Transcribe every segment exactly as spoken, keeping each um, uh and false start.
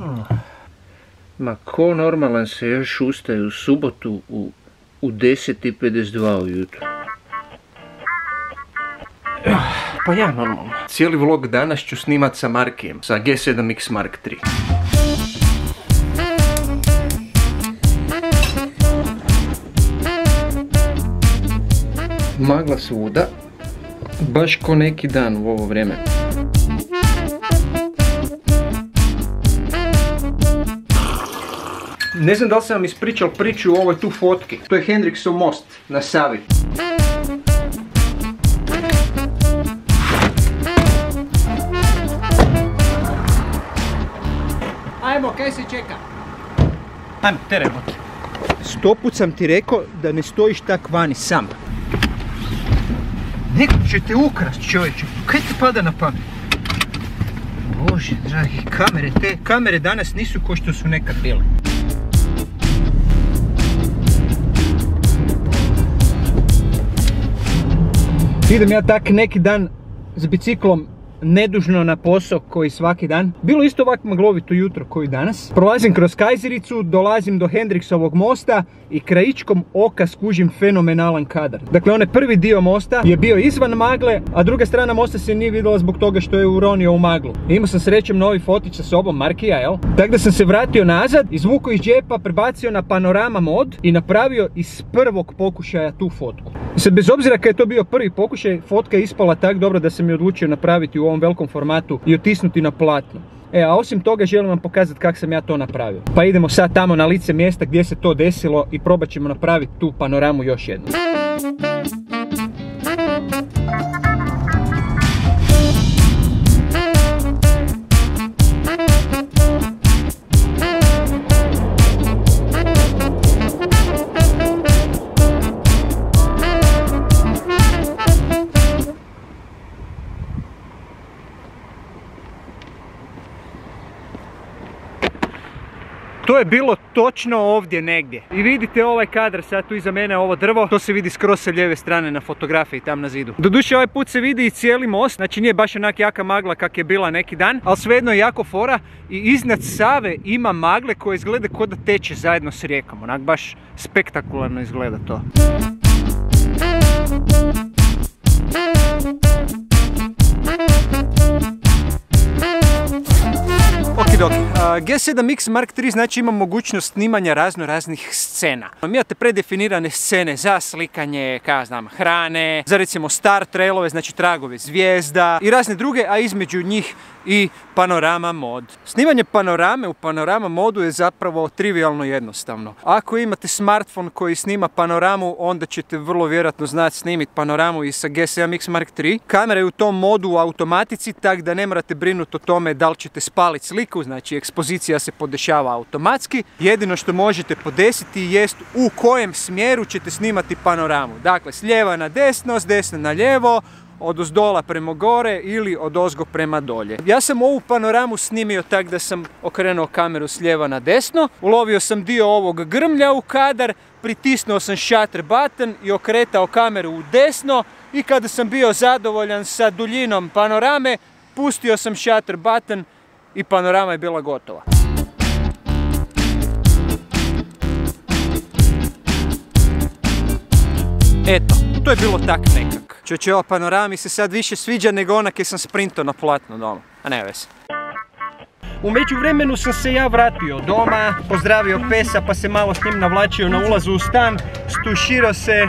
Ma ko normalan se još ustaje u subotu u, u deset i pedeset dva ujutro? Pa ja normalno. Cijeli vlog danas ću snimat sa Markijem, sa G sedam X Mark tri. Magla svuda, baš ko neki dan u ovo vrijeme. Ne znam da li sam vam ispričal priču o ovoj tu fotki. To je Hendriksov most na Savi. Ajmo, kaj se čeka? Ajmo, teremo ti. Sto put sam ti rekao da ne stojiš tak vani sam. Neko će te ukrast, čovječe. Kaj ti pada na pamet? Bože, dragi, kamere, te kamere danas nisu ko što su nekad bile. Idem ja tak neki dan s biciklom nedužno na posao koji svaki dan. Bilo isto ovako maglovito jutro koji danas. Prolazim kroz Kajzericu, dolazim do Hendriksovog mosta i krajičkom oka skužim fenomenalan kadar. Dakle, onaj prvi dio mosta je bio izvan magle, a druga strana mosta se nije vidjela zbog toga što je uronio u maglu. I imao sam srećem novi fotić sa sobom, Markija, jel? Tako da sam se vratio nazad, izvukao iz džepa, prebacio na Panorama mod i napravio iz prvog pokušaja tu fotku. I sad, bez obzira kad je to bio prvi pokušaj, fotka je ispala tako dobro da sam je odlučio napraviti u ovom velikom formatu i otisnuti na platno. E, a osim toga želim vam pokazati kako sam ja to napravio. Pa idemo sad tamo na lice mjesta gdje se to desilo i probat ćemo napraviti tu panoramu još jednu. To je bilo točno ovdje negdje. I vidite ovaj kadar sad tu iza mene, ovo drvo. To se vidi skroz sa lijeve strane na fotografiji tam na zidu. Doduše ovaj put se vidi i cijeli most. Znači nije baš onak jaka magla kak je bila neki dan, ali svejedno je jako fora. I iznad Save ima magle koje izgleda kao da teče zajedno s rijekom. Onak baš spektakularno izgleda to. Okidok, G sedam X Mark tri znači ima mogućnost snimanja razno raznih scena. Imate predefinirane scene za slikanje, kao znam, hrane, za recimo star trailove, znači tragove zvijezda i razne druge, a između njih i panorama mod. Snimanje panorame u panorama modu je zapravo trivijalno jednostavno. Ako imate smartphone koji snima panoramu, onda ćete vrlo vjerojatno znati snimiti panoramu i sa G sedam X Mark tri. Kamera je u tom modu u automatici, tako da ne morate brinuti o tome da li ćete spaliti sliku, znači ekspozicija se podešava automatski. Jedino što možete podesiti jest u kojem smjeru ćete snimati panoramu. Dakle, s lijeva na desno, s desna na lijevo, od ozdola prema gore ili od ozgo prema dolje. Ja sam ovu panoramu snimio tako da sam okrenuo kameru s lijeva na desno, ulovio sam dio ovog grmlja u kadar, pritisnuo sam shutter button i okretao kameru u desno i kada sam bio zadovoljan sa duljinom panorame, pustio sam shutter button i panorama je bila gotova. Eto, to je bilo tak nekak. Čoče, ova panorama mi se sad više sviđa nego ona kad sam sprintao na platno doma. A ne veze. U međuvremenu sam se ja vratio doma, pozdravio pesa pa se malo s njim navlačio na ulazu u stan, stuširao se,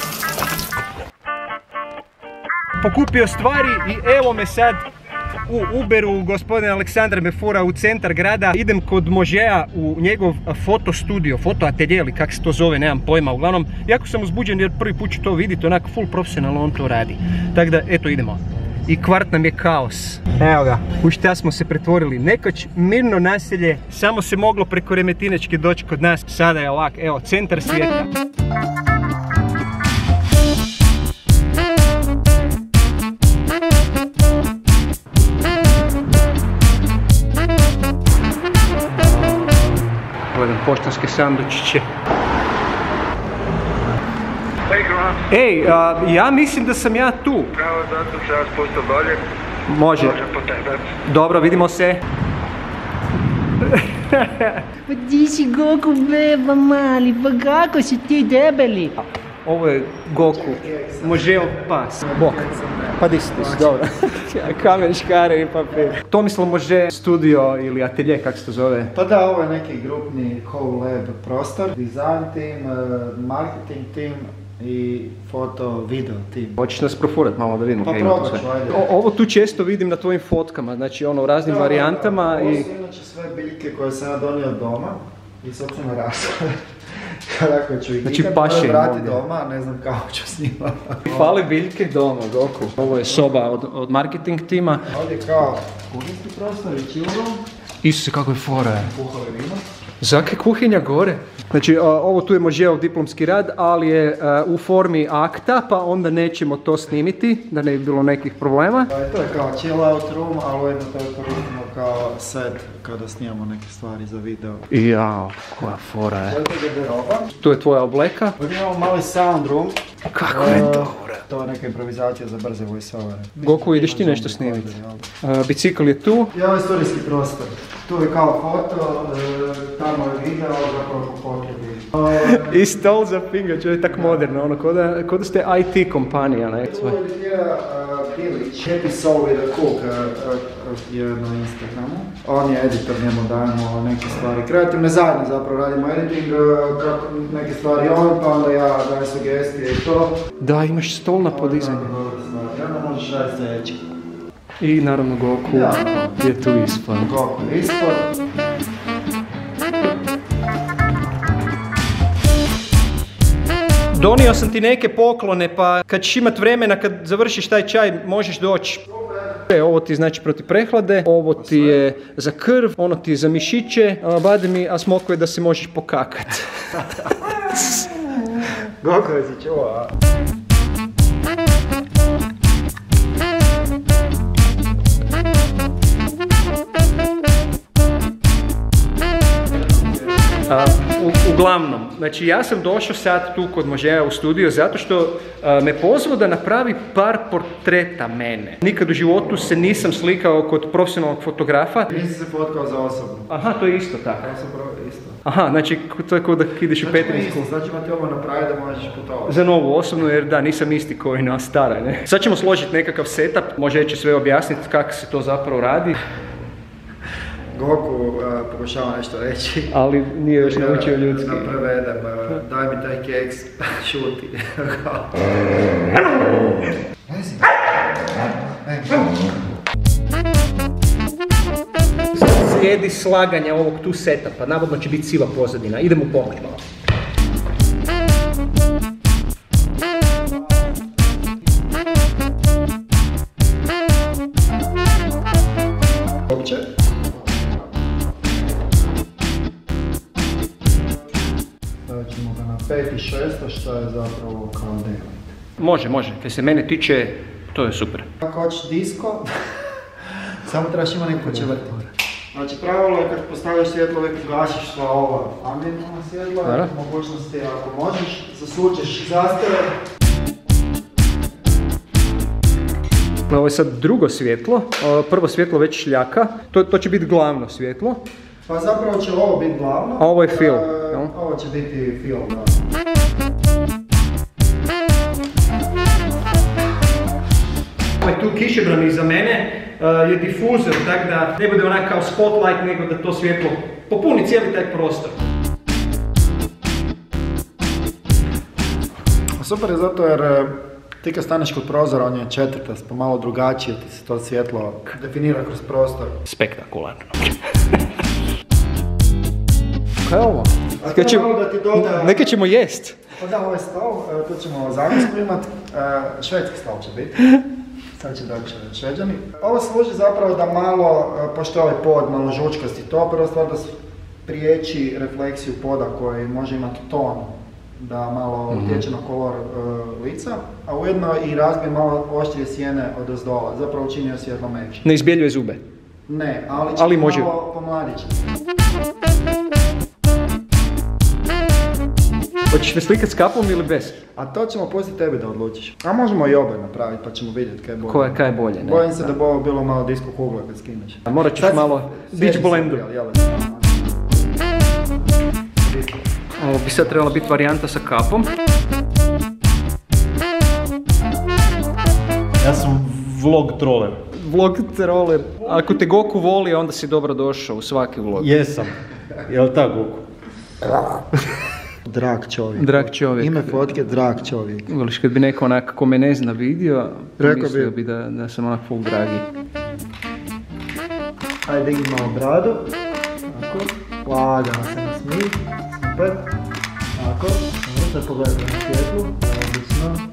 pokupio stvari i evo me sad u Uberu. Gospodin Aleksandar me fura u centar grada. Idem kod Možeja u njegov foto studio, foto atelje ili kak se to zove, nemam pojma. Uglavnom, jako sam uzbuđen jer prvi put ću to vidjeti, onak full profesionalno on to radi. Tako da, eto, idemo. I kvart nam je kaos. Evo ga, u šta smo se pretvorili. Nekoć mirno naselje, samo se moglo preko Remetinečke doći kod nas. Sada je ovak, evo, centar svijeta. Gledam poštanske sandučiće. Ej, a, ja mislim da sam ja tu. Pravo, zato se vas pusto dolje. Može. Može po tebe. Dobro, vidimo se. Pa ti si Goku beba mali, pa kako si ti debeli? Ovo je Goku, Možeov pas. Bok. Pa di si, dobro. Kamen, škare i papir. Tomislav Može studio ili atelje, kako se to zove? Pa da, ovo je neki grupni co-lab prostor, design team, marketing team i foto, video team. Hoćeš nas profurat malo da vidimo Pa kaj ima probat sve. ću, ajde. O, ovo tu često vidim na tvojim fotkama, znači ono u raznim Da, varijantama ovo i... su inače sve biljke koje sam ja donio doma i sad sam narastao. Tako ću ih Znači, nikad paše im vrati ovdje. doma, ne znam kako ću s njima. Fale biljke doma, Goku. Ovo je soba od, od marketing tima. Ovdje je kao kuhinjski prostor i chill room, Isuse, kako je fora. kuhali vino. Zake kuhinja gore? Znači, a, ovo tu je Možeov diplomski rad, ali je a, u formi akta, pa onda nećemo to snimiti, da ne bi bilo nekih problema. Pa to je kao chill out room, ali ujedno to koristimo kao set kada snimamo neke stvari za video. Jao, koja fora je. To je garderoba. Tu je tvoja obleka. Ovdje imamo mali sound room. Kako je Uh, dobro. To je neka improvizacija za brze voice-overe. Goku, ideš ti nešto snimiti? A, bicikl je tu. I ovo je studijski prostor. Tu je kao foto, e, tamo je video, zapravo po potrebi. I stol za finga, čo je tak moderno, ono, ko da, ko da ste I T kompanija, ne? Tu editira Bilić, Happy Soul with a Cook uh, uh, je na Instagramu. On je editor, njemu dajemo neke stvari kreativne, zajedno zapravo radimo editing, uh, kako neke stvari on, pa onda ja dajem sugestije i to. Da, imaš stol na podizanju. I onda možeš raditi sljedeći. I naravno Goku Ja. je tu ispod. Goku je ispod. Donio sam ti neke poklone, pa kad ćeš imat vremena, kad završiš taj čaj, možeš doći. E, ovo ti znači protiv prehlade, ovo ti je za krv, ono ti je za mišiće, a bade mi, a smoko je da se možeš pokakat. Goku je si čuo, a? A, u, uglavnom, znači ja sam došao sad tu kod Možeja u studio zato što a, me pozvao da napravi par portreta mene. Nikad u životu se nisam slikao kod profesionalnog fotografa. Nisi se fotkao za osobno. Aha, to je isto tako. Ja sam prvo isto. Aha, znači to je kao da ideš u Petrinsku. Znači ćemo ti ovo napraviti da možeš putovati. Za novu osobnu, jer da, nisam isti koji na stara, ne. Sad ćemo složiti nekakav setup, Može će sve objasniti kako se to zapravo radi. Goku uh, pokušava nešto reći. Ali nije još naučio ljudski. Da prevedem, uh, daj mi taj keks, šuti. Slijedi slaganje ovog tu setupa, navodno će biti siva pozadina, idemo u pomoć malo. Uopće. Stavit ćemo ga na pet i šest, što je zapravo kao devet. Može, može, kaj se mene tiče, to je super. Ako hoćeš disko, samo trebaš ima neko ko će vrtiti. Znači pravilo je kad postavljaš svjetlo uvijek ugasiš sva ova ambijentalna svjetla, Dobro. mogućnosti ako možeš, zasučeš zastave. Ovo je sad drugo svjetlo, prvo svjetlo već šljaka, to, to će biti glavno svjetlo. Pa zapravo će ovo biti glavno. A ovo je film, E, jel? ovo će biti film, da. Ovaj tu kišobran iza mene uh, je difuzor, tako da ne bude onak kao spotlight, nego da to svjetlo popuni cijeli taj prostor. Super je zato jer e, ti kad staneš kod prozora, on je četvrtast, pa malo drugačije ti se to svjetlo definira kroz prostor. Spektakularno. Kaj je ovo? A Neka to ćemo, malo da ti doda- neka ćemo jest. Pa da, ovaj stol, e, tu ćemo zagusku imat, e, švedski stol će biti. Sad će doći šveđani. Ovo služi zapravo da malo, e, pošto je ovaj pod malo žučkasti to, prva stvar da spriječi refleksiju poda koji može imati ton, da malo utječe na kolor e, lica, a ujedno i razbije malo oštrije sjene od ozdola, zapravo učinio svjetlo meće. Ne izbjeljuje zube. Ne, ali će Ali ti može. malo pomladit će. Hoćeš me slikat s kapom ili bez? A to ćemo pustiti tebi da odlučiš. A možemo i obe napraviti pa ćemo vidjeti kaj je bolje. Koja, kaj je bolje, ne? Bojim se da bi ovo bilo malo disko kugla kad skineš. A morat ćeš Sad si- malo sjedi dić se, blendu. jel, jel, Ovo bi sad trebala biti varijanta sa kapom. Ja sam vlog troller. Vlog troller. Ako te Goku voli, onda si dobro došao u svaki vlog. Jesam. Jel tako, Goku? Drag čovjek. Drag čovjek. Ime fotke, drag čovjek. Voliš, kad bi neko onak ko me ne zna vidio, Rekao mislio bi. bi da, da sam onak full dragi. Ajde digni malo bradu. Tako. Lagano se ne smij. Super. Tako. Sad pogledaj na svjetlu. Odlično.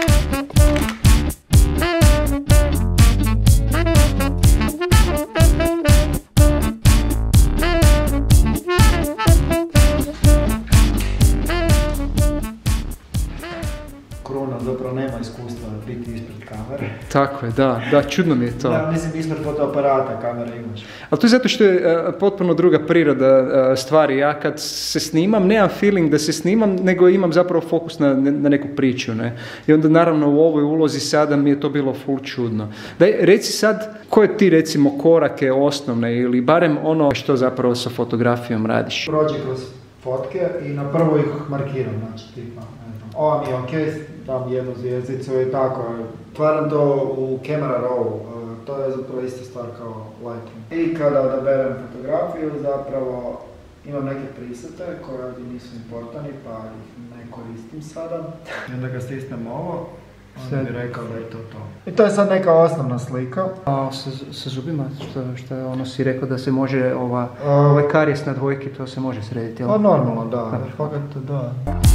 Kruna zapravo nema iskustva biti ispred kamere. Tako je, da, da, čudno mi je to. Ja mislim ispred fotoaparata kamere imaš. Ali to je zato što je uh, potpuno druga priroda uh, stvari. Ja kad se snimam, nemam feeling da se snimam, nego imam zapravo fokus na, na neku priču, ne? I onda naravno u ovoj ulozi sada mi je to bilo full čudno. Daj, reci sad, koje ti recimo korake osnovne ili barem ono što zapravo sa fotografijom radiš? Prođi kroz fotke i na prvo ih markiram, znači tipa, ne znam, ova mi je ok, dam jednu zvijezdicu i tako. Stvaram to u camera raw, to je zapravo ista stvar kao lighting. I kada odaberem fotografiju, zapravo imam neke presete koje ovdje nisu importani, pa ih ne koristim sada. I onda ga stisnem ovo, onda bi rekao da je to to. I to je sad neka osnovna slika. A sa, sa zubima, što, što je ono si rekao da se može, ova, ovaj karijes na dvojki, to se može srediti, jel? Pa normalno, da, fakat da.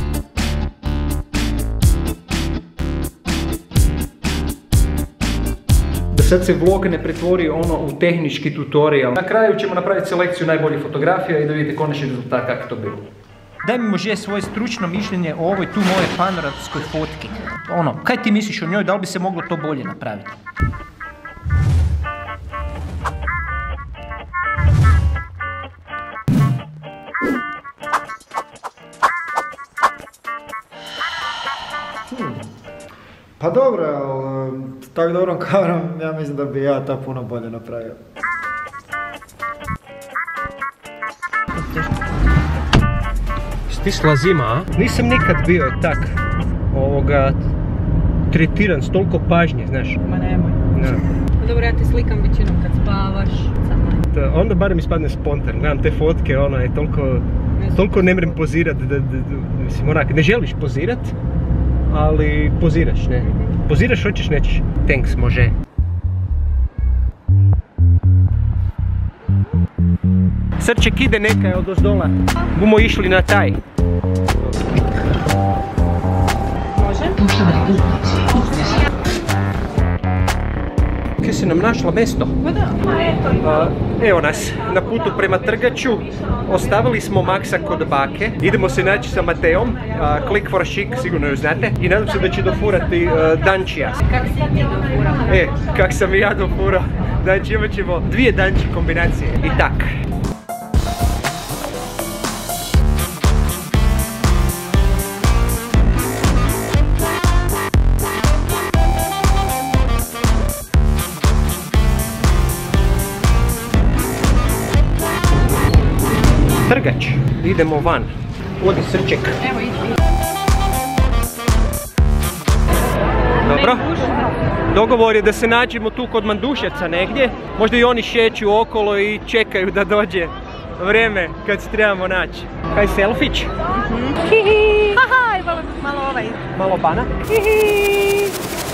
Da sad se vlog ne pretvori ono u tehnički tutorial. Na kraju ćemo napraviti selekciju najboljih fotografija i da vidite konačni rezultat kako to bilo. Daj mi može svoje stručno mišljenje o ovoj tu moje panoramskoj fotki. Ono, kaj ti misliš o njoj, da li bi se moglo to bolje napraviti? Hmm. Pa dobro, ali s tako dobrom kamerom ja mislim da bi ja to puno bolje napravio. Stisla zima, a? Nisam nikad bio tak ovoga tretiran s toliko pažnje, znaš. Ma nemoj. Ne. Dobro, ja te slikam većinom kad spavaš. Da, onda barem ispadne spontan, gledam te fotke, ono je toliko, toliko ne mrem pozirat, da, da, da, mislim onak, ne želiš pozirat, ali poziraš, ne. Poziraš, hoćeš, nećeš. Thanks, može. Srček ide nekaj od ozdola. Bumo išli na taj. Može? Kaj si nam našla mesto? Pa da. A, evo nas, na putu prema Trgaču. Ostavili smo Maksa kod bake. Idemo se naći sa Mateom. A, Click for Chic, sigurno ju znate. I nadam se da će dofurati uh, Dančija. Kak si ti dofurao? E, kak sam i ja dofurao. Znači imat ćemo dvije Danči kombinacije. I tak. Trgač, idemo van. Odi Srček. Evo idi. Dobro. Dogovor je da se nađemo tu kod Manduševca negdje. Možda i oni šeću okolo i čekaju da dođe vrijeme kad se trebamo naći. Kaj selfić? Hihi. Haha, malo, malo ovaj. Malo bana? Hihi.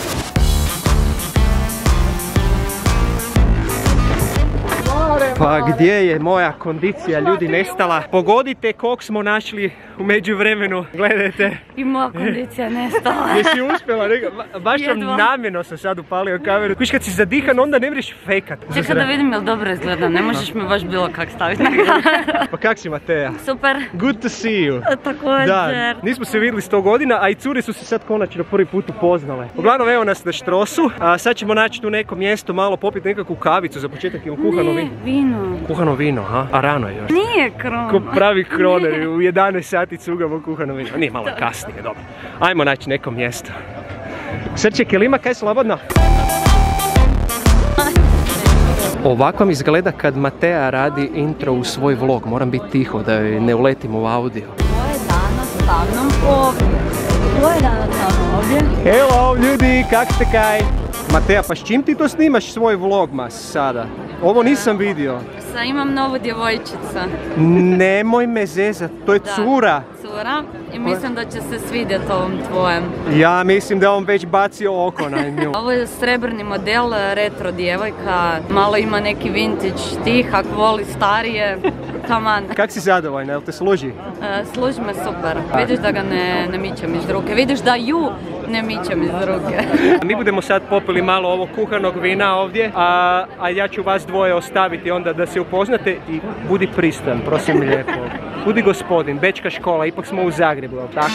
Pa gdje je moja kondicija ljudi nestala? Pogodite kog smo našli u međuvremenu. Gledajte. I moja kondicija nestala. Jesi uspjela? Baš sam Jedva. namjerno sam sad upalio kameru. Kuš kad si zadihan onda ne mreš fejkat. Čekaj da vidim jel dobro izgleda, ne možeš me baš bilo kak staviti na kameru. Pa kak si Mateja? Super. Good to see you. Također. Da, nismo se vidjeli sto godina, a i cure su se sad konačno prvi put upoznale. Uglavnom evo nas na Štrosu, a sad ćemo naći tu neko mjesto, malo popiti nekakvu kavicu, za početak imamo kuhano Nije, vino. vino. Kuhano vino, a? A rano je još. Nije krona. Ko pravi kroner, u jedanaest sati cugamo kuhano vino. Nije malo kasnije, dobro. Ajmo naći neko mjesto. Srček, jel ima kaj slobodno? Ovako mi izgleda kad Matea radi intro u svoj vlog. Moram biti tiho da joj ne uletim u audio. Ovo je danas sa mnom ovdje. Ovo je danas sa mnom ovdje. Hello ljudi, kak ste kaj? Matea, pa s čim ti to snimaš svoj vlogmas sada? Ovo nisam vidio. Sa imam novu djevojčicu. Nemoj me zezat, to je Da, cura. Cura. I mislim da će se svidjeti ovom tvojem. Ja mislim da je on već bacio oko na nju. Ovo je srebrni model, retro djevojka. Malo ima neki vintage stih, ako voli starije. Taman. Kak si zadovoljna, jel te služi? E, služi me super. Vidiš da ga ne, ne mičem iz ruke. Vidiš da ju ne mičem iz ruke. Mi budemo sad popili malo ovog kuhanog vina ovdje, a, a ja ću vas dvoje ostaviti onda da se upoznate i budi pristan, prosim lijepo. Budi gospodin, bečka škola, ipak smo u Zagrebu, jel tako?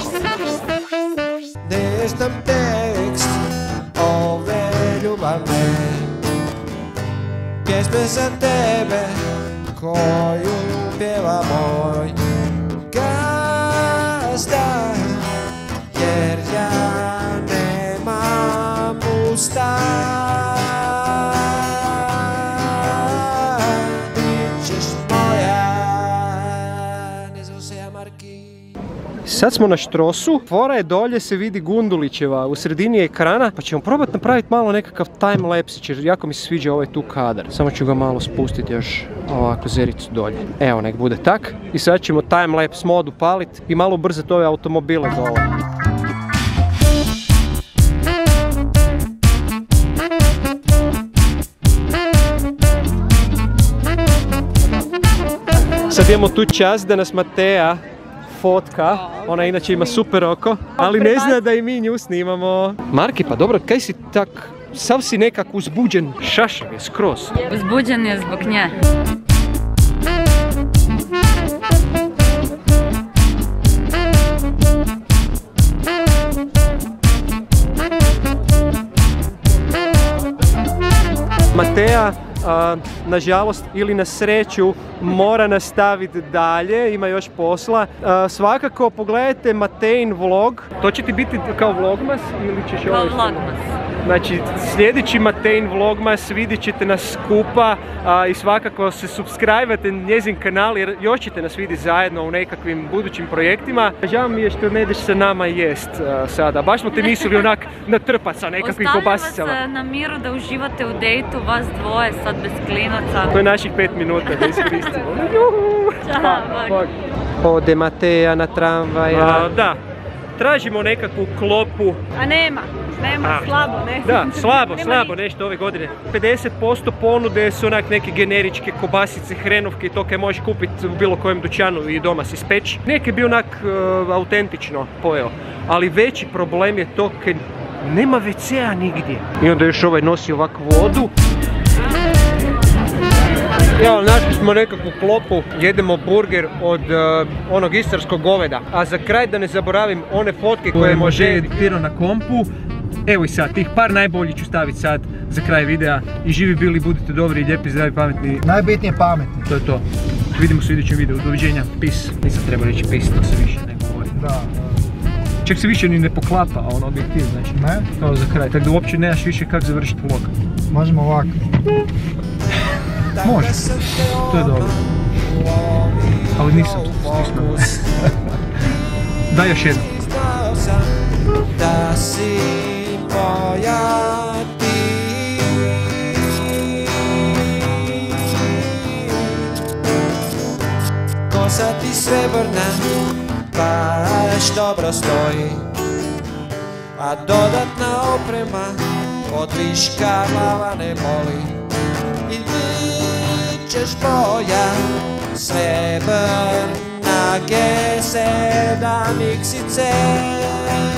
Ne znam tekst ove ljubavne pjesme za tebe koju pjeva moj gazda, jer ja nemam usta. Bićeš moja, ne znam se ja Marki. Sad smo na Štrosu, fora je dolje, se vidi Gundulićeva u sredini ekrana, pa ćemo probati napraviti malo nekakav time-lapse, jer jako mi se sviđa ovaj tu kadar. Samo ću ga malo spustiti još ovako zericu dolje. Evo, nek bude tak. I sad ćemo time-lapse modu paliti i malo ubrzati ove automobile dole. Sad imamo tu čast da nas Matea fotka, ona inače ima super oko, ali ne zna da i mi nju snimamo. Marki, pa dobro, kaj si tak, sav si nekak uzbuđen, šašav je skroz. Uzbuđen je zbog nje. Matea, a, nažalost ili na sreću, mora nastaviti dalje, ima još posla. A, svakako pogledajte Matein vlog. To će ti biti kao vlogmas ili ćeš Kao ovo? vlogmas. Znači, sljedeći Matein vlogmas vidjet ćete nas skupa a, i svakako se subscribe-ate na njezin kanal jer još ćete nas vidjeti zajedno u nekakvim budućim projektima. Žao mi je što ne ideš sa nama jest a, sada. Baš smo te mislili onak natrpat sa nekakvim kobasicama. Ostavljam vas na miru da uživate u dejtu, vas dvoje sad bez klinaca. To je naših pet minuta da iskoristimo. Ćao, bok. Ode Matea na tramvaja. Da, tražimo nekakvu klopu. A nema, nema, A. slabo, ne. Da, slabo, Nema slabo ništa. nešto ove godine. pedeset posto ponude su onak neke generičke kobasice, hrenovke i to kaj možeš kupiti u bilo kojem dućanu i doma si speći. Neki bi onak uh, autentično pojeo, ali veći problem je to kaj nema ve cea nigdje. I onda još ovaj nosi ovakvu vodu. Evo, našli smo nekakvu klopu, jedemo burger od uh, onog istarskog goveda. A za kraj da ne zaboravim one fotke koje može editirati na kompu. Evo i sad, tih par najboljih ću staviti sad za kraj videa. I živi bili, budite dobri, lijepi, zdravi, pametni. Najbitnije pametni. To je to. Vidimo se u idućem videu. Doviđenja. Peace. Nisam trebao reći peace, to se više ne govori. Da. Čak se više ni ne poklapa, a on objektiv, znači. Ne? Kao za kraj. Tako da uopće nemaš više kako završiti vlog. Možemo ovako. Može. To je dobro. Ali nisam stisnuo. Daj još jedno. Znao sam da si moja ti. Kosa ti srebrna baš dobro stoji, a dodatna oprema od viška glava ne boli. I ti ćeš boja srebrna G sedam iksice.